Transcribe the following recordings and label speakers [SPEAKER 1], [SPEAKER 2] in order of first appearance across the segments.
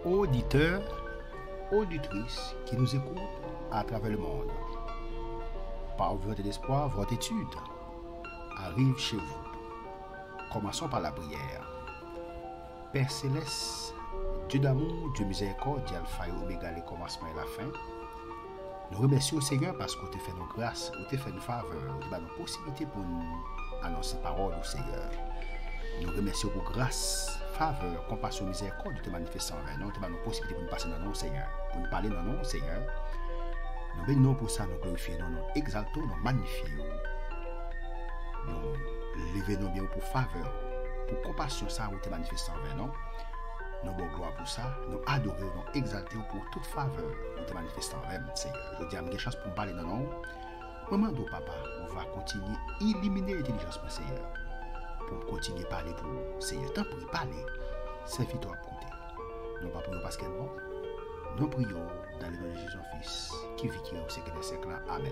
[SPEAKER 1] auditeurs, auditrices qui nous écoutent à travers le monde. Par votre espoir, votre étude arrive chez vous. Commençons par la prière. Père Céleste, Dieu d'amour, Dieu miséricorde, Dieu Alpha et Oméga, le commencement et la fin. Nous remercions le Seigneur parce que tu fait nos grâces, tu fait une faveur, tu as nos possibilités pour nous annoncer parole au Seigneur. Nous remercions pour grâce, faveur, compassion, miséricorde, tu manifestes envers nous, tu as nos possibilités pour nous passer dans nos Seigneur, pour nous parler dans nos Seigneur. Nous bénissons pour ça, nous glorifions, nous exaltons, nous magnifions. Nous levons bien pour faveur, pour compassion, ça, où tu manifestes envers nous. Nous bon gloire pour ça, nous adorons, nous exaltons pour toute faveur, nous te manifestons envers nous, Seigneur. Je dis à mes chances pour me parler dans nous. Maman, papa, on va continuer à éliminer l'intelligence, mon Seigneur, pour continuer à parler pour nous. Seigneur, tant pour y parler, servit-toi à compter. Nous pas prions parce qu'elle est bon. Nous prions dans le nom de Jésus-Fils, qui vit au siècle des siècles. Amen.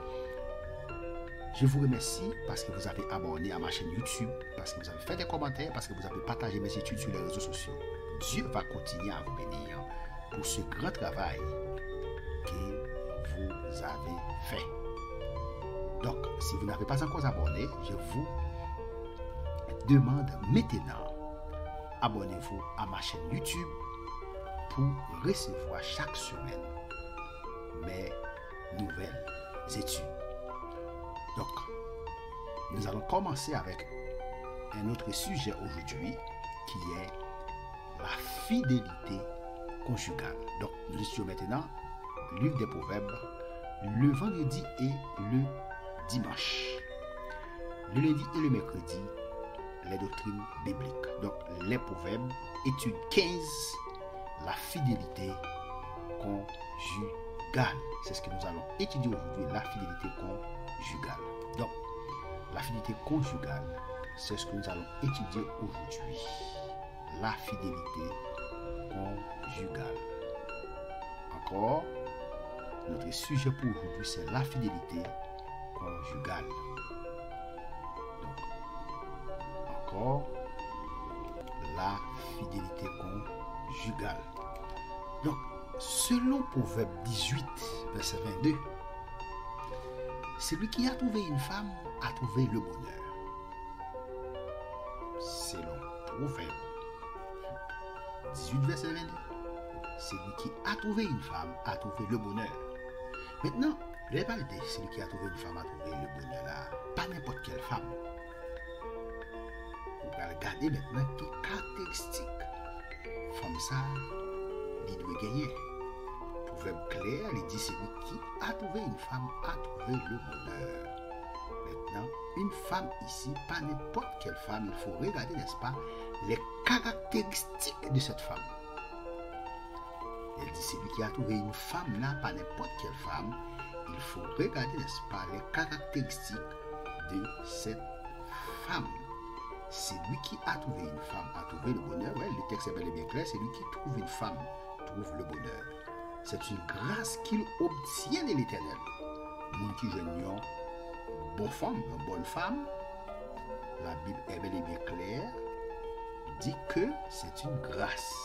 [SPEAKER 1] Je vous remercie parce que vous avez abonné à ma chaîne YouTube, parce que vous avez fait des commentaires, parce que vous avez partagé mes études sur les réseaux sociaux. Dieu va continuer à vous bénir pour ce grand travail que vous avez fait. Donc, si vous n'avez pas encore abonné, je vous demande maintenant, abonnez-vous à ma chaîne YouTube pour recevoir chaque semaine mes nouvelles études. Donc, nous allons commencer avec un autre sujet aujourd'hui qui est la fidélité conjugale. Donc, nous étudions maintenant le livre des Proverbes le vendredi et le dimanche. Le lundi et le mercredi, les doctrines bibliques. Donc, les Proverbes, étude 15, la fidélité conjugale. C'est ce que nous allons étudier aujourd'hui, la fidélité conjugale. Donc, la fidélité conjugale, c'est ce que nous allons étudier aujourd'hui. La fidélité conjugale. Encore, notre sujet pour aujourd'hui, c'est la fidélité conjugale. Donc, encore, la fidélité conjugale. Donc, selon Proverbe 18, verset 22, celui qui a trouvé une femme a trouvé le bonheur. Selon Proverbe 18, verset 22, celui qui a trouvé une femme a trouvé le bonheur. Maintenant, je vais parler de celui qui a trouvé une femme a trouvé le bonheur là. Pas n'importe quelle femme. On va regarder maintenant quelles caractéristiques femme ça, il doit gagner. Proverbe clair, il dit celui qui a trouvé une femme a trouvé le bonheur. Maintenant, une femme ici, pas n'importe quelle femme, il faut regarder, n'est-ce pas, les caractéristiques de cette femme. Elle dit celui qui a trouvé une femme là, pas n'importe quelle femme, il faut regarder, n'est-ce pas, les caractéristiques de cette femme. Celui qui a trouvé une femme a trouvé le bonheur. Ouais, le texte est bel et bien clair. Celui qui trouve une femme trouve le bonheur. C'est une grâce qu'il obtient de l'Éternel. Nous qui gênions bonne femme, une bonne femme, la Bible est bel et bien claire, dit que c'est une grâce.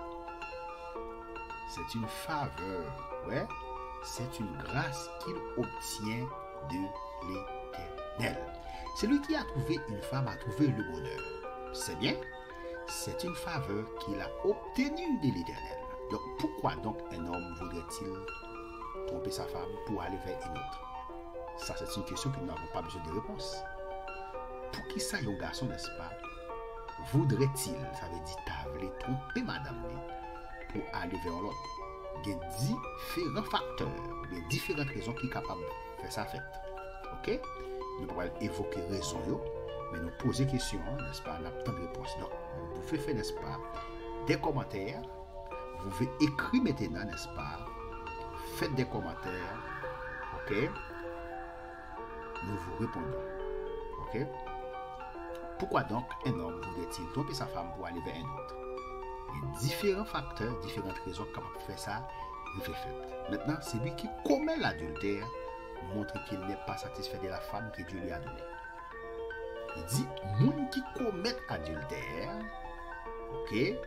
[SPEAKER 1] C'est une faveur. Ouais, c'est une grâce qu'il obtient de l'Éternel. Celui qui a trouvé une femme a trouvé le bonheur. C'est bien, c'est une faveur qu'il a obtenue de l'Éternel. Donc, pourquoi donc un homme voudrait-il tromper sa femme pour aller vers une autre? Ça, c'est une question que nous n'avons pas besoin de réponse. Pour qui ça, un garçon, n'est-ce pas, voudrait-il, ça veut dire, t'avais tromper madame pour aller vers l'autre? Il y a différents facteurs, il y a différentes raisons qui sont capables de faire ça fait. Ok? Nous pouvons évoquer raison, mais nous poser question, n'est-ce pas, on a tant de réponses. Donc, vous pouvez faire, n'est-ce pas, des commentaires, vous pouvez écrire maintenant, n'est-ce pas, faites des commentaires, ok, nous vous répondons, ok. Pourquoi donc un homme voudrait-il tromper sa femme pour aller vers un autre? Il y a différents facteurs, différentes raisons capables de faire ça, il fait fait. Maintenant, c'est lui qui commet l'adultère, montre qu'il n'est pas satisfait de la femme que Dieu lui a donnée. Il dit, moun qui commet adultère, ok,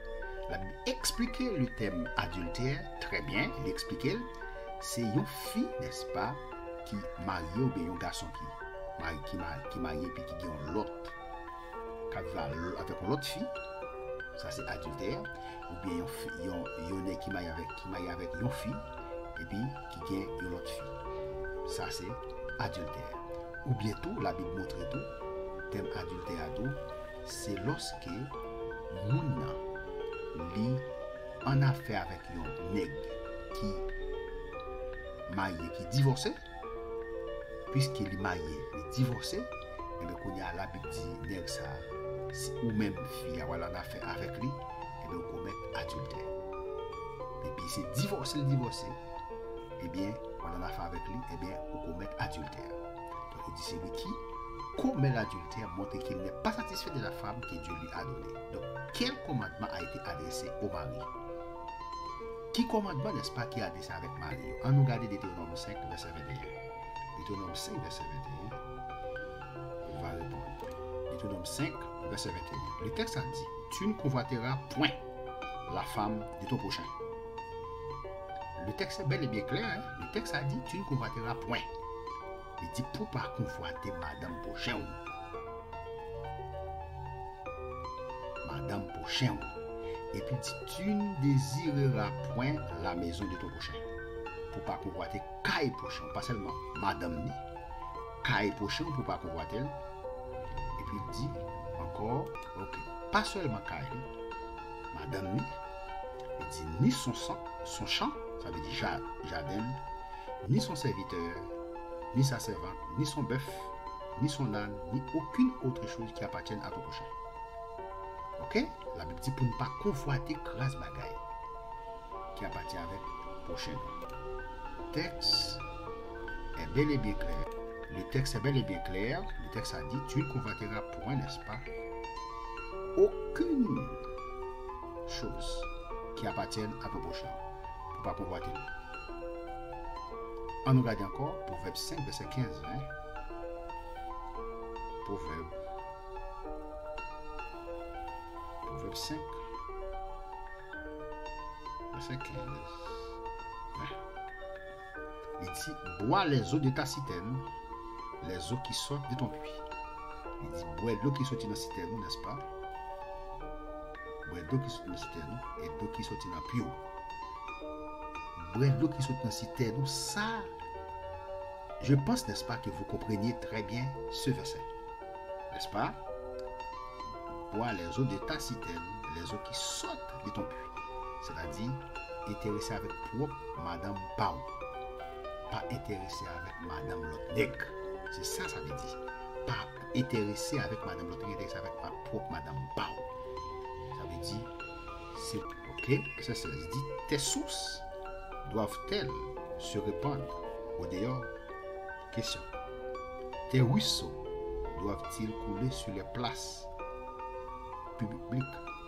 [SPEAKER 1] La Bible expliquait le thème adultère très bien. Il expliquait, c'est une fille, n'est-ce pas, qui marie ou bien un garçon qui marie puis qui a l'autre, qui va avec une autre fille, ça c'est adultère. Ou bien il y a qui marie avec une fille et puis qui gagne une autre fille. Ça c'est adultère. Ou bientôt, la Bible montre tout, thème adultère, c'est lorsque moun li en affaire avec un nègre qui marié, qui divorcé, puisqu'il est marié, il est divorcé, et bien qu'on y a la Bible dit nègre ça, ou même fille avoir en affaire avec lui, et bien on commet adultère. Et puis c'est divorcé, et bien on en affaire avec lui, et bien on commet adultère. Donc il dit c'est lui qui commet l'adultère, montre qu'il n'est pas satisfait de la femme que Dieu lui a donnée. Donc quel commandement a été adressé au mari? Qui commandement, n'est-ce pas, qui a adressé avec Marie? On nous regarde Deutéronome 5, verset 21. Deutéronome 5, verset 21. On va répondre. Deutéronome 5, verset 21. Le texte a dit, tu ne convoiteras point la femme de ton prochain. Le texte est bel et bien clair. Hein? Le texte a dit, tu ne convoiteras point. Il dit, pour pas convoiter madame prochain. Madame prochain. Et puis dit, tu ne désireras point la maison de ton prochain. Pour pas convoiter caille prochain. Pas seulement madame ni. Caille prochain pour pas convoiter. Et puis il dit encore, ok, pas seulement caille. Madame ni. Il dit ni son champ, ça veut dire jardin, ni son serviteur, ni sa servante, ni son bœuf, ni son âne, ni aucune autre chose qui appartienne à ton prochain. Ok? La Bible dit pour ne pas convoiter grâce bagaille qui appartient avec le prochain. Le texte est bel et bien clair. Le texte est bel et bien clair. Le texte a dit tu ne convoiteras point, n'est-ce pas, aucune chose qui appartienne à ton prochain. Pour ne pas convoiter. On nous regarde encore Proverbe 5, verset 15. Hein? Proverbe 5, verset 15. Il dit, bois les eaux de ta citerne, les eaux qui sortent de ton puits. Il dit, bois l'eau qui sort dans la citerne, n'est-ce pas? Bois l'eau qui sort dans la citerne et l'eau qui sort dans le puits. Bois l'eau qui sort dans la citerne, ça, je pense, n'est-ce pas, que vous compreniez très bien ce verset. N'est-ce pas? Bois les eaux de ta citerne, les eaux qui sortent de ton puits. C'est-à-dire, intéressé avec propre Madame Pau. Pas intéressé avec Madame Lotnègre. C'est ça, ça veut dire. Pas intéressé avec Madame Lotnègre, intéressé avec ma propre Madame Pau. Ça veut dire, c'est ok. Ça se dit, tes sources doivent-elles se répandre au dehors? Question. Tes ruisseaux doivent-ils couler sur les places publiques?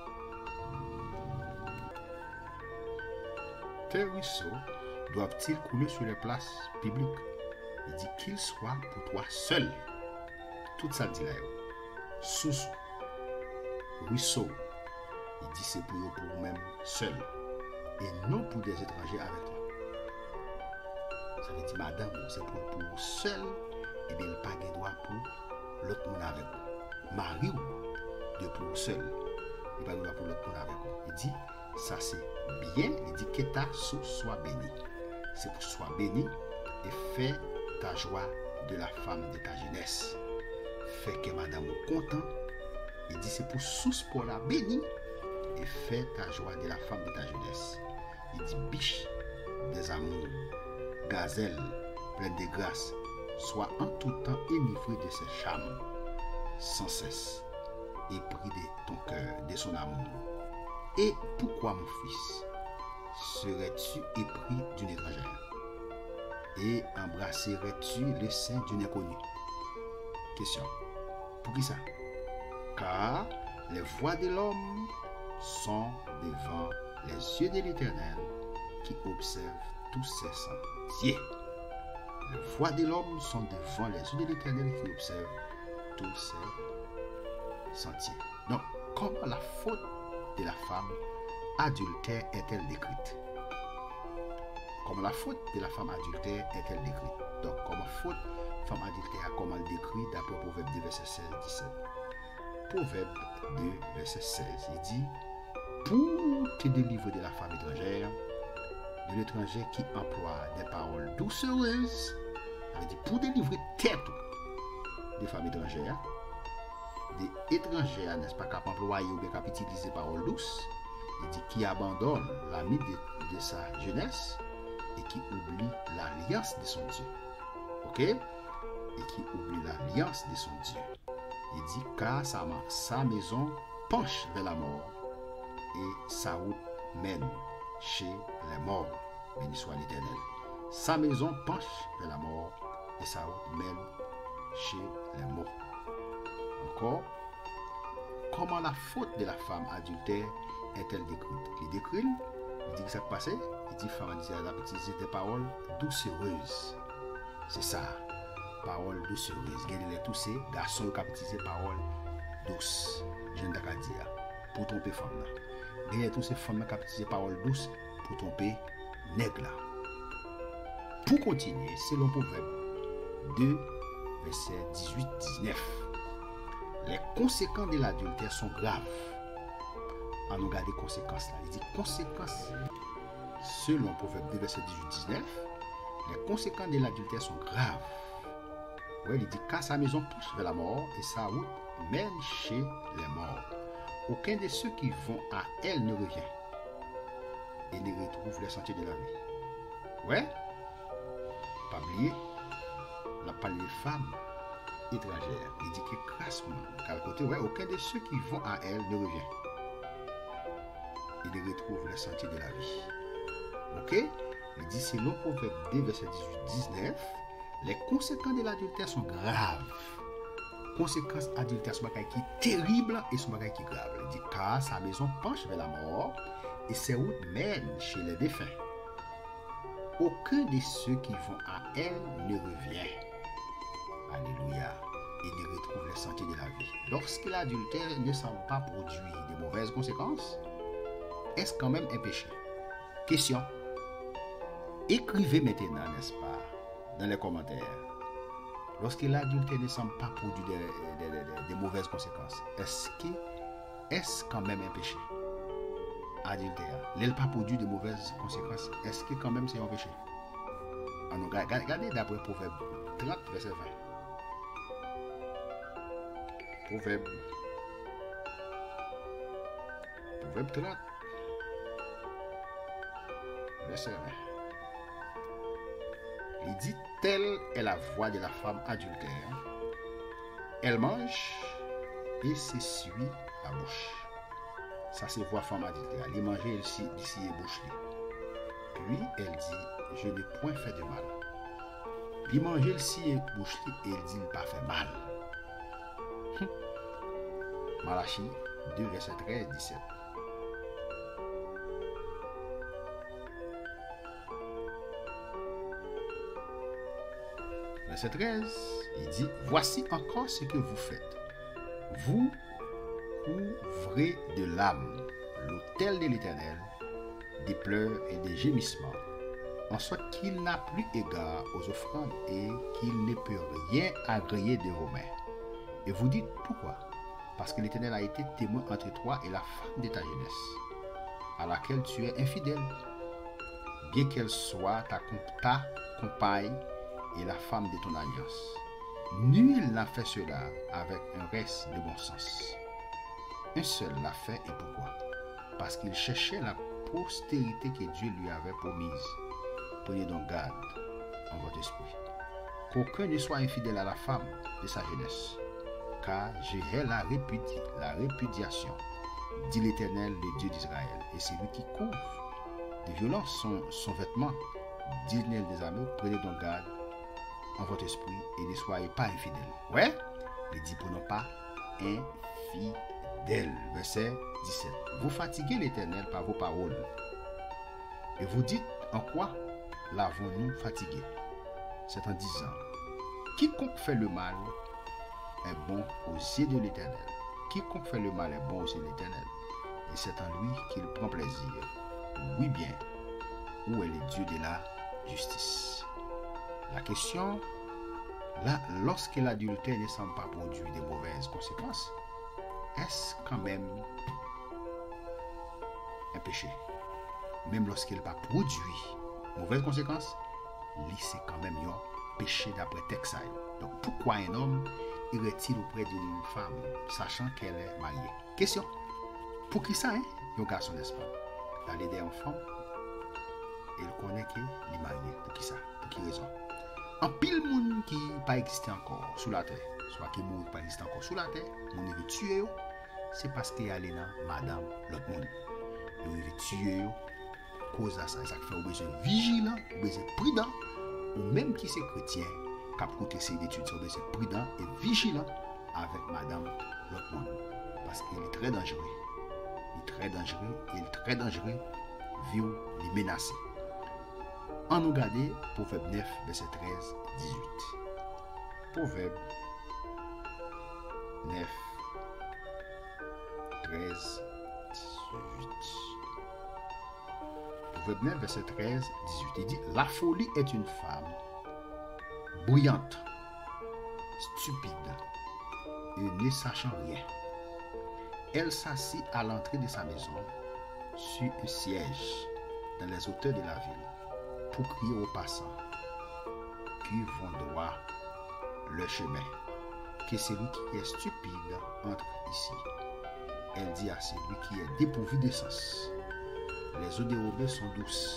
[SPEAKER 1] Tes ruisseaux doivent-ils couler sur les places publiques? Il dit qu'ils soient pour toi seul. Tout ça dit là. Source, ruisseau. Il dit c'est pour vous-même seul. Et non pour des étrangers avec toi. Ça veut dire madame, c'est pour vous seul. Et bien il n'y a pas de droit pour l'autre monde avec vous. Marie de pour vous seul. Il n'y a pas de droit pour l'autre monde avec vous. Il dit ça c'est bien. Il dit que ta source soit bénie. C'est pour soit béni et fais ta joie de la femme de ta jeunesse. Fais que madame content. Il dit c'est pour source pour la bénie et fais ta joie de la femme de ta jeunesse. Il dit biche des amours, gazelle pleine de grâce, sois en tout temps enivré de ses charmes, sans cesse, épris de ton cœur, de son amour. Et pourquoi, mon fils, serais-tu épris d'une étrangère? Et embrasserais-tu le sein d'une inconnue? Question. Pour qui ça? Car les voies de l'homme sont devant les yeux de l'Éternel qui observe tous ses sentiers. Les voies de l'homme sont devant les yeux de l'Éternel qui observe tous ses sentiers. Donc, comment la faute de la femme adultère est-elle décrite? Comment la faute de la femme adultère est-elle décrite? Donc, comment faute femme adultère, comment elle décrit d'après Proverbe 2, verset 16-17. Proverbe 2, verset 16, il dit: pour te délivrer de la femme étrangère, de l'étranger qui emploie des paroles doucereuses, il dit pour délivrer tête des femmes étrangères, des étrangères, n'est-ce pas, qui emploient ou bien qui utilisent des paroles douces, il dit qui abandonne l'ami de sa jeunesse et qui oublie l'alliance de son Dieu. Ok? Et qui oublie l'alliance de son Dieu. Il dit car sa maison penche vers la mort et sa route mène chez les morts. Béni soit l'Éternel. Sa maison penche vers la mort et sa route mène chez les morts. Encore, comment la faute de la femme adultère est-elle décrite? Il décrit, il dit que ça passait, il dit femme adultère a utilisé des paroles doucereuses. C'est ça, paroles doucereuses. Regardez tous ces garçons qui ont utilisé paroles douces. Je ne sais pas dire pour tromper femme là. Regardez tous ces femmes qui ont utilisé paroles douces pour tromper nègre là. Pour continuer, selon Proverbe 2, verset 18-19. Les conséquences de l'adultère sont graves. On regarde les conséquences là. Il dit conséquences, selon Proverbe 2, verset 18-19, les conséquences de l'adultère sont graves. Ouais, il dit car sa maison pousse vers la mort et sa route mène chez les morts. Aucun de ceux qui vont à elle ne revient et ne retrouve le sentier de la vie. Ouais, pas oublier, on a parlé des femmes étrangères. Il dit que crassement, car côté, ouais, aucun de ceux qui vont à elle ne revient et ne retrouve le sentier de la vie. Ok? Il dit selon Proverbe 2, verset 18-19, les conséquences de l'adultère sont graves. Conséquences adultère sont bagaille qui est terrible et sont bagaille qui est grave. Il dit car sa maison penche vers la mort et ses routes mènent chez les défunts. Aucun de ceux qui vont à elle ne revient. Alléluia. Et ne retrouve le sentier de la vie. Lorsque l'adultère ne semble pas produire de mauvaises conséquences, est-ce quand même un péché? Question. Écrivez maintenant, n'est-ce pas, dans les commentaires. Lorsque l'adultère ne semble pas produire de mauvaises conséquences, est-ce quand même un péché? Adultère. L'elle pas produit de mauvaises conséquences, est-ce que quand même c'est un péché? Regardez d'après Proverbe 30, verset 20. Proverbe 30, verset 20. Il dit, telle est la voix de la femme adultère. Elle mange et s'essuie la bouche. Ça, c'est voix femme adultère. Elle mange et d'ici et bouche. Puis, elle dit, je n'ai point fait de mal. Il mange et si et bouche et elle dit, il n'a pas fait mal. Malachie 2, verset 13-17. Verset 13, il dit, voici encore ce que vous faites. Vous ouvrez de l'âme l'autel de l'Éternel, des pleurs et des gémissements, en sorte qu'il n'a plus égard aux offrandes et qu'il ne peut rien agréer de vos mains. Et vous dites, pourquoi? Parce que l'Éternel a été témoin entre toi et la femme de ta jeunesse, à laquelle tu es infidèle, bien qu'elle soit ta compagne et la femme de ton alliance. Nul n'a fait cela avec un reste de bon sens. Un seul l'a fait et pourquoi? Parce qu'il cherchait la postérité que Dieu lui avait promise. Prenez donc garde en votre esprit, qu'aucun ne soit infidèle à la femme de sa jeunesse, car je hais la répudiation, dit l'Éternel, le Dieu d'Israël, et c'est lui qui couvre de violence son vêtement, dit l'Éternel des armées. Prenez donc garde en votre esprit et ne soyez pas infidèles. Ouais, il dit pour ne pas infidèles. Verset 17. Vous fatiguez l'Éternel par vos paroles. Et vous dites, en quoi l'avons-nous fatigué? C'est en disant, quiconque fait le mal est bon aux yeux de l'Éternel. Quiconque fait le mal est bon aux yeux de l'Éternel. et c'est en lui qu'il prend plaisir. Oui bien, où est le Dieu de la justice? La question, là, lorsque l'adultère ne semble pas produire de mauvaises conséquences, est-ce quand même un péché? Même lorsqu'il n'a pas produit mauvaises conséquences, c'est quand même un péché d'après texte. Donc pourquoi un homme irait-il auprès d'une femme sachant qu'elle est mariée? Question. Pour qui ça, un garçon, n'est-ce pas? D'aller des enfants, il connaît qu'il est marié. Pour qui ça? Pour qui raison? En pile monde qui pas existé encore sous la terre, soit qui mourit pas existé encore sous la terre, mon veut tuer, c'est parce qu'il y a là madame l'autre monde. Il veut tuer cause à ça. Ça fait besoin vigilant, besoin prudent, ou même qui c'est chrétien, qui a coûté ses études, c'est besoin prudent et vigilant avec madame l'autre monde. Parce qu'il est très dangereux. Il est très dangereux, il est très dangereux, vieux, il est menacé. On nous regarde Proverbe 9, verset 13, 18. Proverbe 9, 13, 18. Proverbe 9, verset 13, 18. Il dit, la folie est une femme bruyante, stupide et ne sachant rien. Elle s'assit à l'entrée de sa maison sur un siège dans les hauteurs de la ville pour crier aux passants qui vont droit le chemin, que celui qui est stupide entre ici. Elle dit à celui qui est dépourvu de sens, les eaux dérobées sont douces.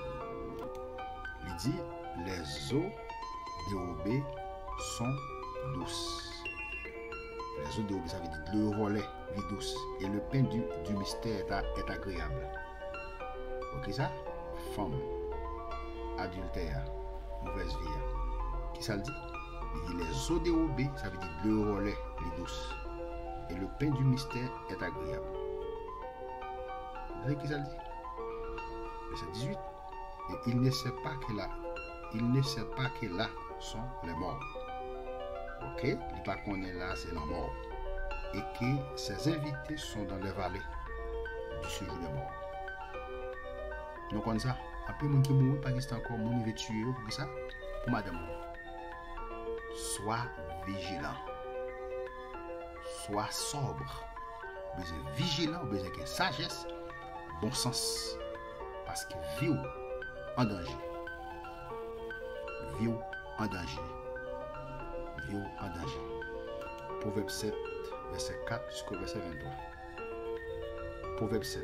[SPEAKER 1] Il dit, les eaux dérobées sont douces. Les eaux dérobées, ça veut dire le relais, vie douce. Et le pain du mystère est agréable. Ok ça? Femme, adultère, mauvaise vie. Qui ça le dit? Il dit les eaux dérobées, ça veut dire le relais, vie douce. Et le pain du mystère est agréable. Vous voyez qui ça le dit? Verset 18. Et il ne sait pas que là sont les morts. Ok? Il ne pas qu'on est là, c'est la mort. Et que ses invités sont dans les vallées du séjour des morts. Donc on ça. Après, mon qui mourut, pas qu'il encore mon veut tuer pour ça. Pour madame. Sois vigilant. Sois sobre. Besoin vigilant, besoin de sagesse, bon sens. Parce que vie en danger. Vie en danger. Vie en danger. Proverbe 7, verset 4 jusqu'au verset 23. Proverbe 7.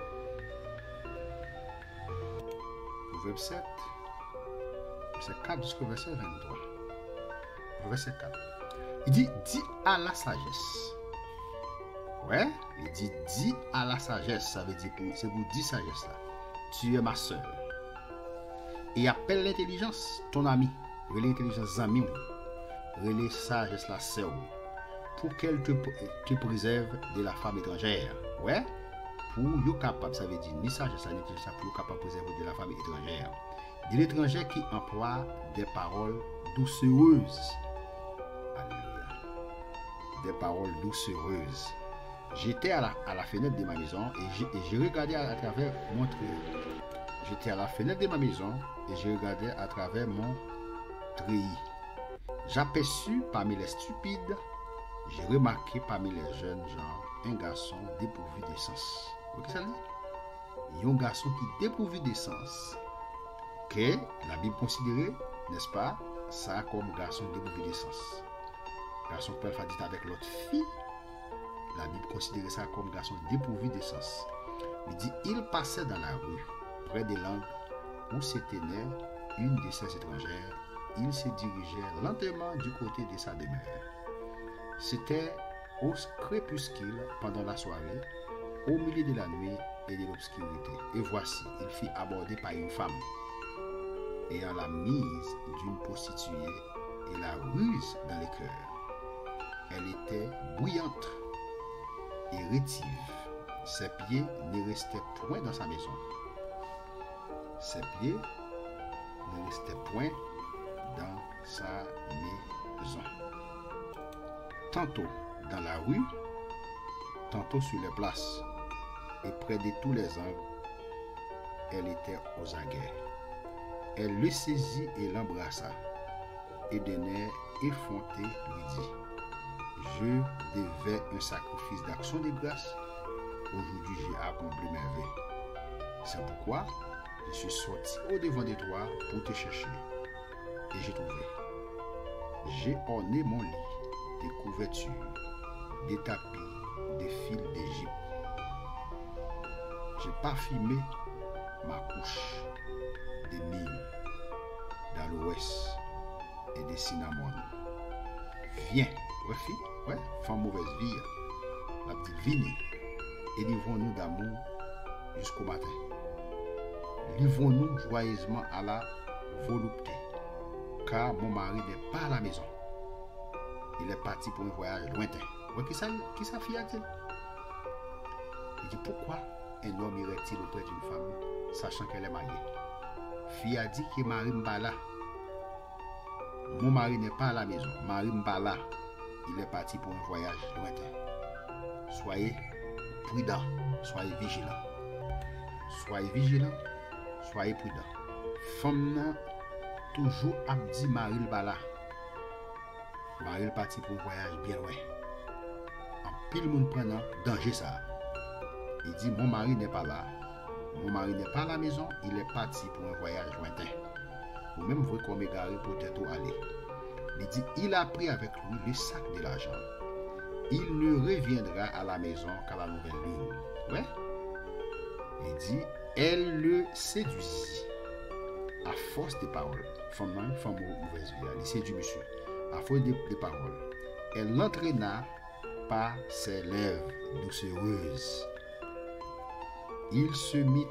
[SPEAKER 1] Proverbe 7, verset 4 jusqu'au verset 23. Verset 4. Il dit, dis à la sagesse. Ouais, il dit, dis à la sagesse. Ça veut dire, c'est pour dire sagesse là. Tu es ma soeur. Et appelle l'intelligence ton ami. L'intelligence ami. Relais sagesse la sœur. Pour qu'elle te préserve de la femme étrangère. Ouais. Pour yo capable, ça veut dire ni sagesse ni intelligence pour capable de préserver de la femme étrangère. De l'étranger qui emploie des paroles doucereuses. Alléluia. Des paroles doucereuses. J'étais à la fenêtre de ma maison et j'ai regardé à travers mon treillis. J'étais à la fenêtre de ma maison et j'ai regardé à travers mon treillis. J'aperçus parmi les stupides, j'ai remarqué parmi les jeunes gens un garçon dépourvu de sens. Vous voyez ça dit? Un garçon qui dépourvu de sens. Que la Bible considère, n'est-ce pas, ça comme garçon dépourvu de sens. Garçon peut faire dit avec l'autre fille. La Bible considère ça comme garçon dépourvu de sens. Il dit, il passait dans la rue, près des langues, où se tenait une de ses étrangères. Il se dirigeait lentement du côté de sa demeure. C'était au crépuscule pendant la soirée, au milieu de la nuit et de l'obscurité. Et voici, il fut abordé par une femme, ayant la mise d'une prostituée et la ruse dans le cœur. Elle était bruyante et rétive. Ses pieds ne restaient point dans sa maison. Ses pieds ne restaient point dans sa maison. Tantôt dans la rue, tantôt sur les places. et près de tous les angles, elle était aux aguets. Elle le saisit et l'embrassa, et d'un air effronté lui dit: Je devais un sacrifice d'action de grâce. Aujourd'hui, j'ai accompli ma vie. C'est pourquoi je suis sorti au-devant de toi pour te chercher. Et j'ai trouvé. J'ai orné mon lit des couvertures, des tapis, des fils d'Égypte. J'ai parfumé ma couche des mille d'aloès et des cinnamon. Viens, ouais, fille, ouais, femme mauvaise vie, la petite Vini, et livrons-nous d'amour jusqu'au matin. Livrons-nous joyeusement à la volupté, car mon mari n'est pas à la maison. Il est parti pour un voyage lointain. Ouais, qui ça fille a-t-il? Il dit: pourquoi un homme irait-il auprès d'une femme, sachant qu'elle est mariée? Fille a dit que mari n'est pas là. Mon mari n'est pas à la maison. Mari n'est pas là. Il est parti pour un voyage lointain. Soyez prudents, soyez vigilants. Soyez vigilants, soyez prudents. Femme toujours abdi mari n'est pas là. Mari est parti pour un voyage bien loin. En pile monde prenant danger ça. Il dit: mon mari n'est pas là. Mon mari n'est pas à la maison. Il est parti pour un voyage lointain. Ou même vous comme égaré peut-être aller. Il dit: il a pris avec lui le sac de l'argent. Il ne reviendra à la maison qu'à la nouvelle lune. Ouais. Il dit: elle le séduisit à force de paroles. Femme mauvaise vie. Il séduit monsieur. À force de paroles. Elle l'entraîna par ses lèvres doucereuses. Il se mit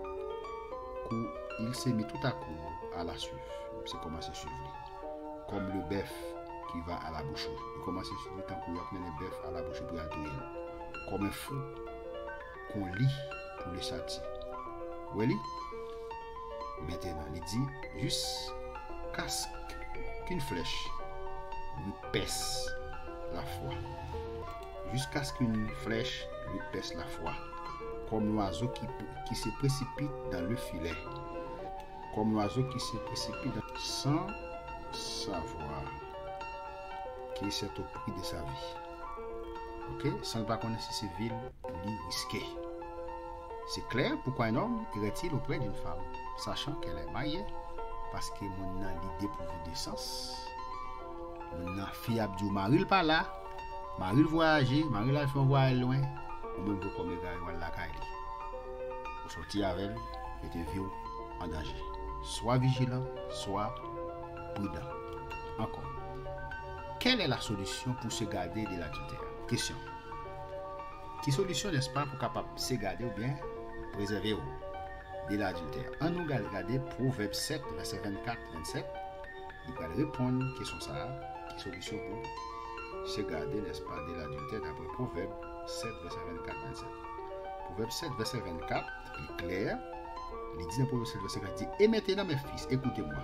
[SPEAKER 1] tout à coup à la suivre. C'est commencé à suivre. Comme le bœuf qui va à la boucherie. Il commence à suivre tant qu'on met le bœuf à la boucherie pour aller. Comme un fou qu'on lit pour le châtier. Oui. Maintenant, il dit: jusqu'à ce qu'une flèche lui pèse la foi. Jusqu'à ce qu'une flèche lui pèse la foi. Comme l'oiseau qui se précipite dans le filet. Comme l'oiseau qui se précipite sans savoir qu'il c'est au prix de sa vie. Ok? Sans ne pas connaître si c'est vil ni risqué. C'est clair pourquoi un homme irait-il auprès d'une femme, sachant qu'elle est mariée, parce que mon a l'idée dépourvue de sens. Mon a fiable du mari pas là, mari voyager, mari là fait un voyage loin, ou même vous comme gars ou la caille. Vous sortir avec elle, mettez vieux en danger. Sois vigilant, sois prudent. Encore. Quelle est la solution pour se garder de l'adultère? Question. Quelle solution, n'est-ce pas, pour capable se garder ou bien préserver de l'adultère? On nous regarder Proverbe 7, verset 24-27. Il va répondre à la question ça. Quelle solution pour se garder, n'est-ce pas, de l'adultère d'après Proverbe 7, verset 24-27. Proverbe 7, verset 24, il est clair. Il dit dans Proverbe 7, verset 24, il dit: et maintenant, mes fils, écoutez-moi.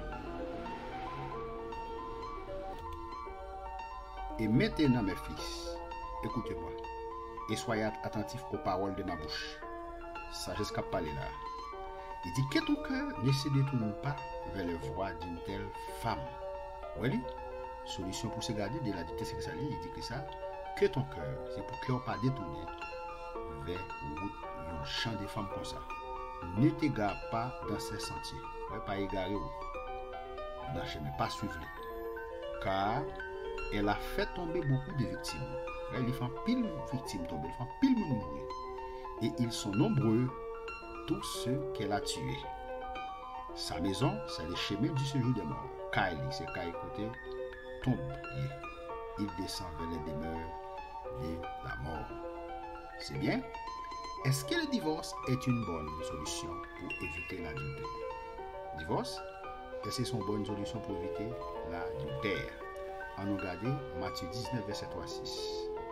[SPEAKER 1] Et maintenant, mes fils, écoutez-moi. Et soyez attentifs aux paroles de ma bouche. Sagesse qu'a parlé là. Il dit que ton cœur ne se détourne pas vers les voies d'une telle femme. Oui, solution pour se garder de l'adultère sexuelle, il dit que ça, que ton cœur, c'est pour qu'il ne pas détourné vers un champ de femmes comme ça. Ne t'égare pas dans ces sentiers. Ouais, pas égarer dans le chemin, pas suivre. Car elle a fait tomber beaucoup de victimes. Elle fait pile de victimes tomber, elle fait pile de mourir. Et ils sont nombreux, tous ceux qu'elle a tués. Sa maison, c'est le chemin du séjour des morts. Car c'est qu'à écouter, tombe. Il descend vers les demeures de la mort. C'est bien? Est-ce que le divorce est une bonne solution pour éviter l'adultère? Divorce? Est-ce que c'est une bonne solution pour éviter l'adultère? On nous regarde Matthieu 19, verset 3-6.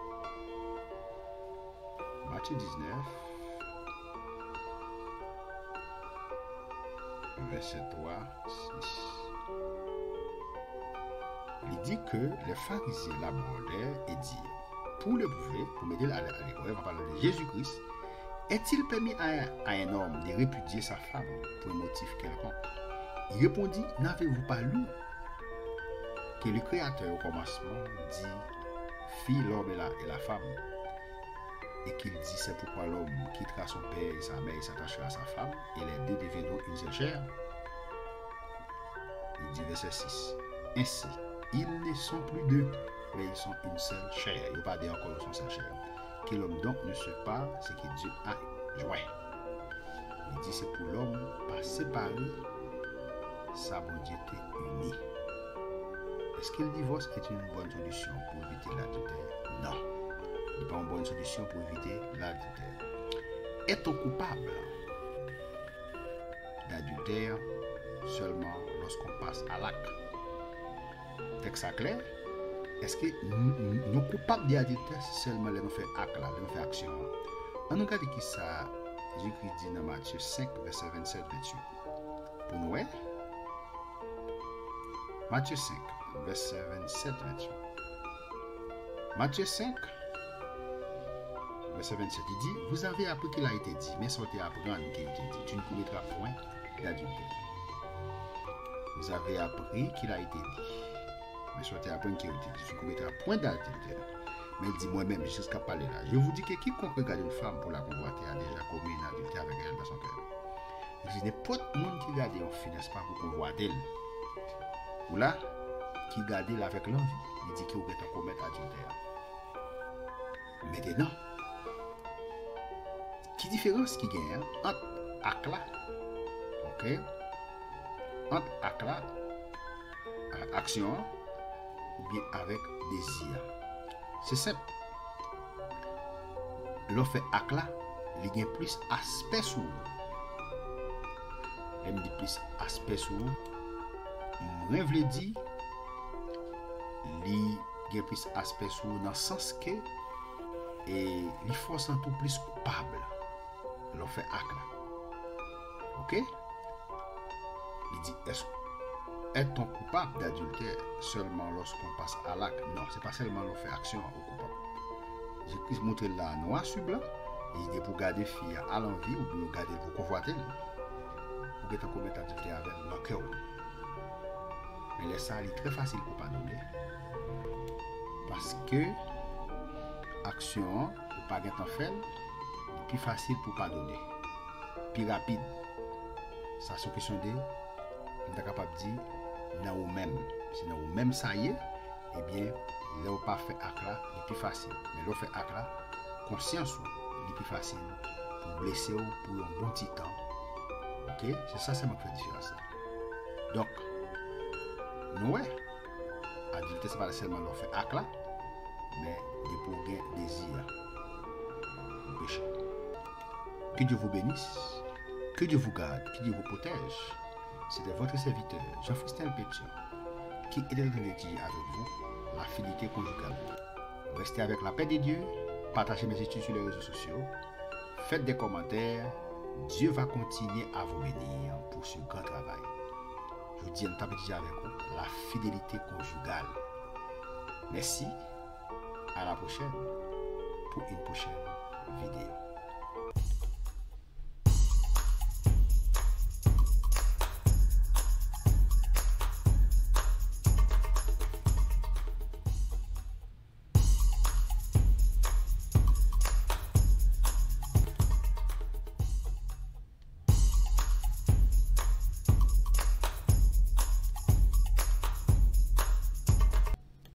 [SPEAKER 1] Matthieu 19, verset 3-6. Il dit que les pharisiens l'abordèrent et dirent: pour le prouver, pour m'aider à l'épreuve, on parle de Jésus-Christ, Est-il permis à un homme de répudier sa femme pour un motif quelconque? Il répondit, n'avez-vous pas lu que le Créateur au commencement dit, fit l'homme et la femme, et qu'il dit, c'est pourquoi l'homme quittera son père et sa mère et s'attachera à sa femme, et les deux deviendront une seule chair. Il dit, verset 6, ainsi, ils ne sont plus deux, mais ils sont une seule chair. Il ne pas dire encore ils sont seule chair. Que l'homme donc ne se pas ce que Dieu a joint. Il dit, c'est pour l'homme pas séparé, sa bonité unie. Est-ce que le divorce est une bonne solution pour éviter l'adultère? Non. Il n'est pas une bonne solution pour éviter l'adultère. Est-on coupable d'adultère seulement lorsqu'on passe à l'acte? Texte clair. Est-ce que nous sommes coupables d'adultère seulement lorsqu'on fait acte, lorsqu'on fait action? On regarde qui ça, Jésus dit dans Matthieu 5, verset 27-28. Pour nous, Matthieu 5, verset 27-28. Matthieu 5, verset 27, il dit, vous avez appris qu'il a été dit, mais sortez apprendre qu'il a été dit, tu ne commettras point d'adultère. Vous avez appris qu'il a été dit, mais sortez apprendre qu'il a été dit, tu ne commettras point d'adultère. Mais il dit moi-même, jusqu'à parler là, je vous dis que quiconque regarde une femme pour la convoiter a déjà commis une adultère avec elle dans son cœur. Il dit, n'importe monde qui regarde une fille, n'est-ce pas, pour convoiter elle, ou là, qui regarde elle avec l'envie, il dit qu'il aurait commettre adultère. Maintenant, qui différence qui gagne entre akla, ok, entre akla, action, ou bien avec désir. C'est simple. L'on fait akla, il y a plus aspect sur. Il y a plus aspect sur. Je veux dire, il y a plus aspect sur dans le sens que il faut sentir plus coupable. L'on fait akla. Ok? Il dit, est-on coupable d'adultère seulement lorsqu'on passe à l'acte? Non, c'est pas seulement l'on fait action au coupable. J'ai montré là noir sur blanc. Il dit pour garder fille à l'envie ou pour garder pour convoiter. Pour que tu commettes adultère avec le cœur. Mais les ça, il est très facile pour pardonner. Parce que action, ou pas en fait, est plus facile pour pardonner. Plus rapide. Ça, c'est une question de, on est capable de dire, dans vous-même. Si dans vous-même ça y est, eh bien, là où pas fait acte, c'est plus facile. Mais là où fait acte, conscience, c'est plus facile pour blesser ou pour un bon petit temps. Ok? C'est ça, ça m'a fait différence. Donc, nous, adultère, c'est pas seulement l'on fait acte, mais pour gagner désir, le péché. Que Dieu vous bénisse, que Dieu vous garde, que Dieu vous protège. C'était votre serviteur, Jean-Christelle Pétion, qui est de l'étudier avec vous la fidélité conjugale. Restez avec la paix de Dieu, partagez mes études sur les réseaux sociaux, faites des commentaires. Dieu va continuer à vous bénir pour ce grand travail. Je vous dis un avec vous la fidélité conjugale. Merci, à la prochaine pour une prochaine vidéo.